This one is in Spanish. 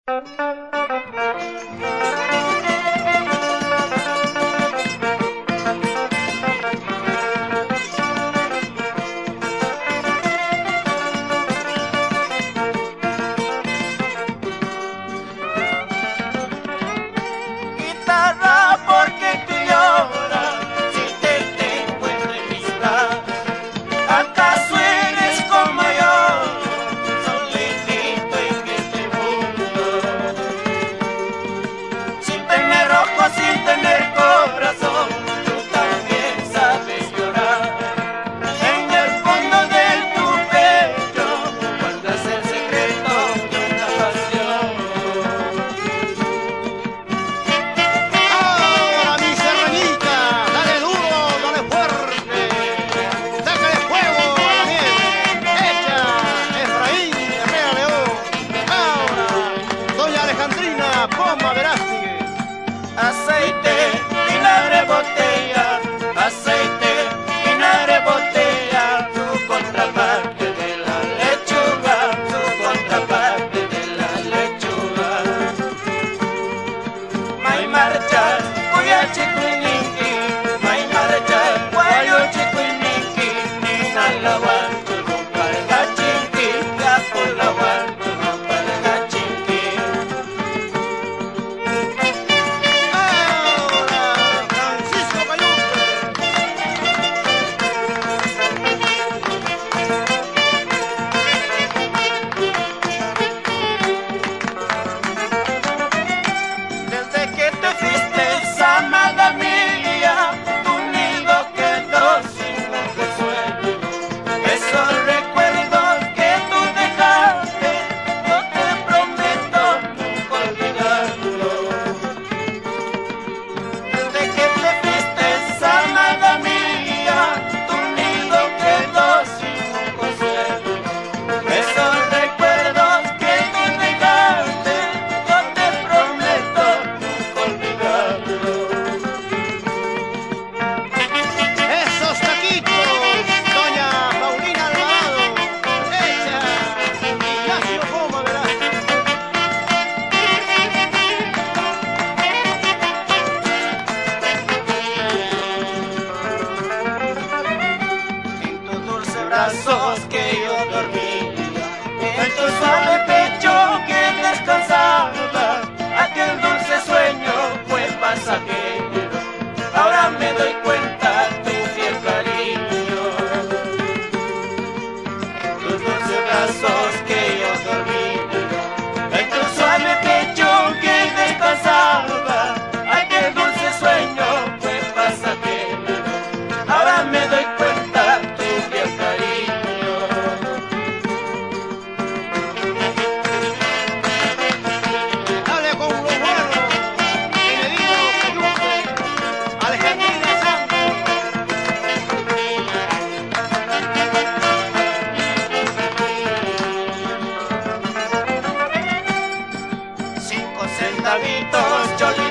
Guitarra, porque tú lloras si te tengo en revista. ¿Acaso eres como yo, solitito en este mundo? Sin tener ojos, sin tener corazón, tú también sabes llorar. En el fondo de tu pecho guardas el secreto de una pasión. Ahora mi serranita, dale duro, dale fuerte, sácale fuego a la nieve, echa Efraín Herrera León. Ahora doña Alejandrina Poma Verástegui. Aceite, vinagre, botella, aceite, vinagre, botella, tu contraparte de la lechuga, tu contraparte de la lechuga. May marcha, cuya chiquininki, may marcha, cuyo chiquininki, nalawan, tu palga chinki, ya por la wan, tu palga chinki. Ahora Francisco Cayuque. Desde que te fuiste, amada mía, tu nido quedó sin un consuelo. Esos recuerdos que tú dejaste, yo te prometo nunca olvidarlos. Desde que te fuiste, amada mía, tu nido quedó sin un consuelo. Esos recuerdos que tú dejaste, yo te prometo nunca olvidarlos. Esos taquitos, doña Paulina Alvarado, echa Ignacio Poma Verástegui. En tus dulces brazos que yo dormía, en tu suave pecho que descansaba, aquel dulce sueño fue pasajero. Ahora me doy cuenta tu fiel cariño. En tus dulces brazos que yo dormía, en tu suave pecho que descansaba, aquel dulce sueño fue pasajero. Ahora me doy cuenta tu fiel cariño. Dale con lo bueno, Benedito Cayuque, Alejandrina Santos. Cinco centavitos yo le